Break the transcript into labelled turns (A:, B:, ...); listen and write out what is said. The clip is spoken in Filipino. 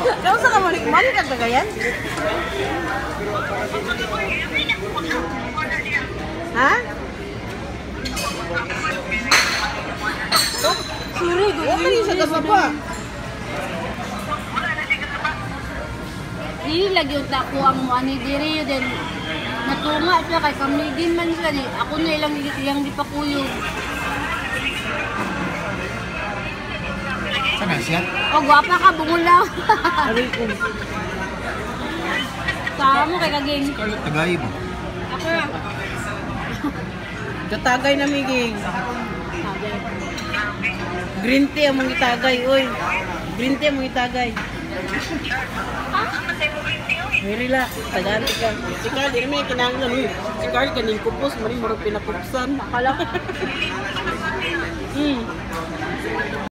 A: Kau sa kamalik-man ka tagayan? Ha?
B: Sorry,
A: Ano sa kasaba?
B: Dili lagi unta ko ang ani diri then natunga siya kay kami din man siya ni ako na ilang di pa kuyog.
C: Sana siya?
B: Oh, gwapa ka bungol lang.
A: Aray ko.
B: Sama mo kay kaging.
C: Scarlett Tagay mo.
B: Ako na.
A: Katagay na miging. Green tea ang mga itagay, oy. Green tea ang mga itagay. Ay, relax. Taganti ka. Si Carl, di naman yung kinanglan, oy. Si Carl, kaning kupos, maring marang pinakupsan.
B: Akala ko.